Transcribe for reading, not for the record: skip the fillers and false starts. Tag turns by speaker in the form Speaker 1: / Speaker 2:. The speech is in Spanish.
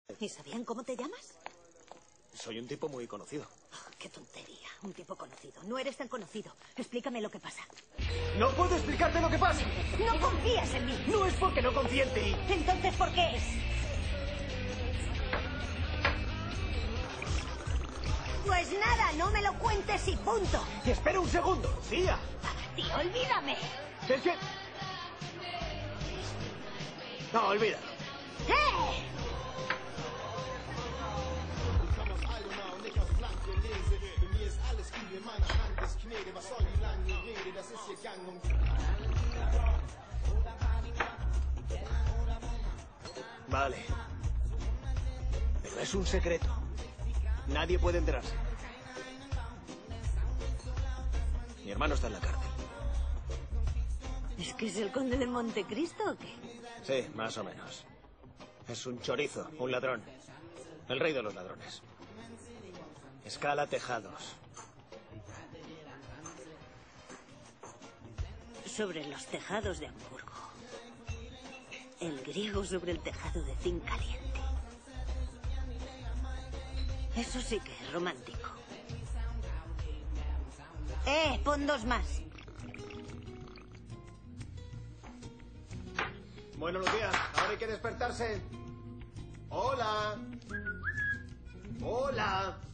Speaker 1: ¿Y sabían cómo te llamas?
Speaker 2: Soy un tipo muy conocido.
Speaker 1: Oh, qué tontería. Un tipo conocido. No eres tan conocido. Explícame lo que pasa.
Speaker 2: ¡No puedo explicarte lo que pasa!
Speaker 1: ¡No confías en mí!
Speaker 2: No es porque no confíe en ti.
Speaker 1: Entonces, ¿por qué es? Pues nada, no me lo cuentes y punto.
Speaker 2: Espera un segundo, tía.
Speaker 1: Tío, olvídame.
Speaker 2: Es que... No, olvídalo.
Speaker 1: ¡Eh!
Speaker 2: Vale. Pero es un secreto. Nadie puede enterarse. Mi hermano está en la cárcel.
Speaker 1: ¿Es que es el conde de Montecristo o qué?
Speaker 2: Sí, más o menos. Es un chorizo, un ladrón. El rey de los ladrones. Escala tejados.
Speaker 1: Sobre los tejados de Hamburgo. El griego sobre el tejado de zinc caliente. Eso sí que es romántico. Pon dos más.
Speaker 2: Bueno, Lucía, ahora hay que despertarse. Hola. Hola.